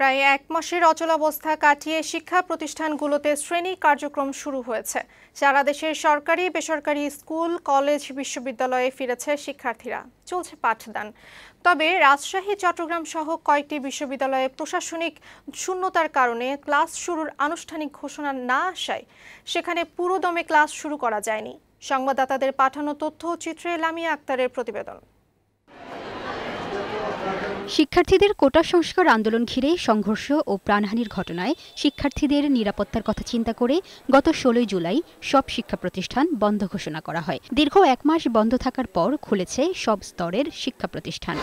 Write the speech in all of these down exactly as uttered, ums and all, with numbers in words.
প্রায় এক মাসের অচলাবস্থা কাটিয়ে শিক্ষা প্রতিষ্ঠানগুলোতে শ্রেণী কার্যক্রম শুরু হয়েছে। সারা দেশের সরকারি বেসরকারি স্কুল কলেজ বিশ্ববিদ্যালয়ে ফিরেছে শিক্ষার্থীরা, চলছে পাঠদান। তবে রাজশাহী চট্টগ্রাম সহ কয়েকটি বিশ্ববিদ্যালয়ে প্রশাসনিক শূন্যতার কারণে ক্লাস শুরুর আনুষ্ঠানিক ঘোষণা না আসায় সেখানে পুরোদমে ক্লাস শুরু করা যায়নি। সংবাদদাতাদের পাঠানো তথ্য চিত্রে লামিয়া আক্তারের প্রতিবেদন। শিক্ষার্থীদের কোটা সংস্কার আন্দোলন ঘিরে সংঘর্ষ ও প্রাণহানির ঘটনায় শিক্ষার্থীদের নিরাপত্তার কথা চিন্তা করে গত ষোলোই জুলাই সব শিক্ষা প্রতিষ্ঠান বন্ধ ঘোষণা করা হয়। দীর্ঘ এক মাস বন্ধ থাকার পর খুলেছে সব স্তরের শিক্ষা প্রতিষ্ঠান।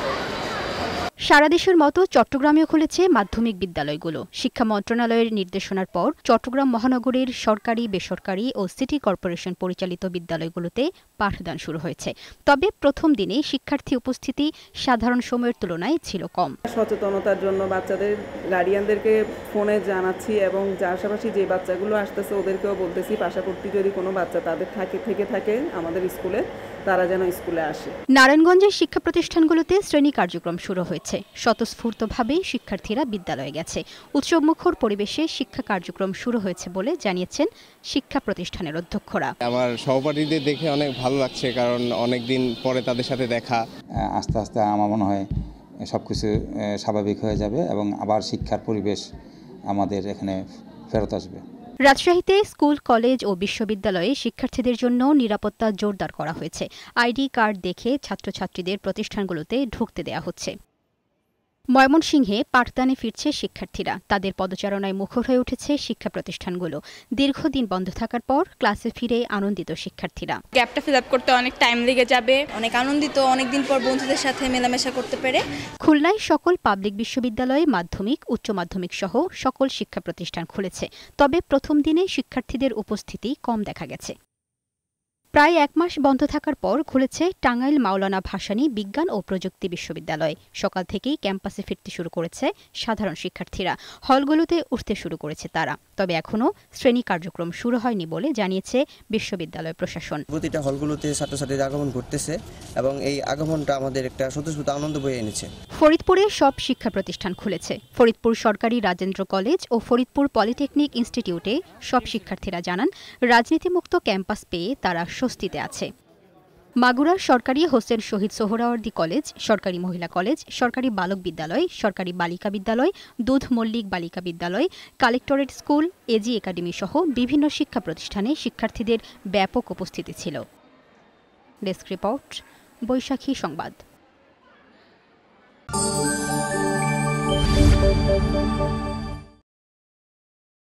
সারা দেশের মতো চট্টগ্রামেও খুলেছে মাধ্যমিক বিদ্যালয়গুলো। শিক্ষা মন্ত্রণালয়ের নির্দেশনার পর চট্টগ্রাম মহানগরীর সরকারি বেসরকারি ও সিটি কর্পোরেশন পরিচালিত বিদ্যালয়গুলোতে পাঠদান শুরু হয়েছে। তবে প্রথম দিনে শিক্ষার্থী উপস্থিতি সাধারণ সময়ের তুলনায় ছিল কম। সচেতনতার জন্য বাচ্চাদের গার্ডিয়ানদেরকে ফোনে জানাচ্ছি এবং যার পাশাপাশি যে বাচ্চাগুলো আসতেছে ওদেরকেও বলতেছি পাশাপাশি যদি কোনো বাচ্চা তাদের থাকে থেকে থাকে আমাদের স্কুলে তারা যেন স্কুলে আসে। নারায়ণগঞ্জের শিক্ষা প্রতিষ্ঠানগুলোতে শ্রেণী কার্যক্রম শুরু হয়েছে। স্বতঃস্ফূর্তভাবে শিক্ষার্থীরা বিদ্যালয়ে গেছে। উৎসবমুখর পরিবেশে শিক্ষা কার্যক্রম শুরু হয়েছে বলে জানিয়েছেন শিক্ষা প্রতিষ্ঠানের অধ্যক্ষরা। আমার সহপাঠীদের দেখে অনেক ভালো লাগছে, কারণ অনেকদিন পরে তাদের সাথে দেখা। আস্তে আস্তে আমার মনে হয় সবকিছু স্বাভাবিক হয়ে যাবে এবং আবার শিক্ষার পরিবেশ আমাদের এখানে ফেরত আসবে। রাজশাহীতে স্কুল কলেজ ও বিশ্ববিদ্যালয়ে শিক্ষার্থীদের জন্য নিরাপত্তা জোরদার করা হয়েছে। আইডি কার্ড দেখে ছাত্রছাত্রীদের প্রতিষ্ঠানগুলোতে ঢুকতে দেয়া হচ্ছে। ময়মনসিংহে পাঠদানে ফিরছে শিক্ষার্থীরা। তাদের পদচারণায় মুখর হয়ে উঠেছে শিক্ষা প্রতিষ্ঠানগুলো। দীর্ঘদিন বন্ধ থাকার পর ক্লাসে ফিরে আনন্দিত শিক্ষার্থীরা। গ্যাপটা ফিল আপ করতে অনেক টাইম লেগে যাবে, অনেক আনন্দিত অনেকদিন পর বন্ধুদের সাথে মেলামেশা করতে পেরে। খুলনায় সকল পাবলিক বিশ্ববিদ্যালয়ে মাধ্যমিক উচ্চ মাধ্যমিক সহ সকল শিক্ষা প্রতিষ্ঠান খুলেছে। তবে প্রথম দিনে শিক্ষার্থীদের উপস্থিতি কম দেখা গেছে। প্রায় এক মাস বন্ধ থাকার পর খুলেছে টাঙ্গাইল মাওলানা ভাসানী বিজ্ঞান ও প্রযুক্তি বিশ্ববিদ্যালয়। সকাল থেকেই ক্যাম্পাসে ফিরতে শুরু করেছে সাধারণ শিক্ষার্থীরা। হলগুলোতে উঠতে শুরু করেছে তারা। তবে এখনও শ্রেণী কার্যক্রম শুরু হয়নি বলে জানিয়েছে বিশ্ববিদ্যালয় প্রশাসন। প্রতিটা হলগুলোতে ছাত্রছাত্রীদের আগমন করতেছে এবং এই আগমনটা আমাদের একটা স্বতঃস্ফূর্ত আনন্দ বয়ে এনেছে। ফরিদপুরে সব শিক্ষা প্রতিষ্ঠান খুলেছে। ফরিদপুর সরকারি রাজেন্দ্র কলেজ ও ফরিদপুর পলিটেকনিক ইনস্টিটিউটে সব শিক্ষার্থীরা জানান রাজনীতিমুক্ত ক্যাম্পাস পেয়ে তারা স্বস্তিতে আছে। মাগুরার সরকারি হোসেন শহীদ সোহরাওয়ার্দী কলেজ, সরকারি মহিলা কলেজ, সরকারি বালক বিদ্যালয়, সরকারি বালিকা বিদ্যালয়, দুধ মল্লিক বালিকা বিদ্যালয়, কালেক্টরেট স্কুল, এজি একাডেমি সহ বিভিন্ন শিক্ষা প্রতিষ্ঠানে শিক্ষার্থীদের ব্যাপক উপস্থিতি ছিল। ডেস্ক রিপোর্ট, বৈশাখী সংবাদ।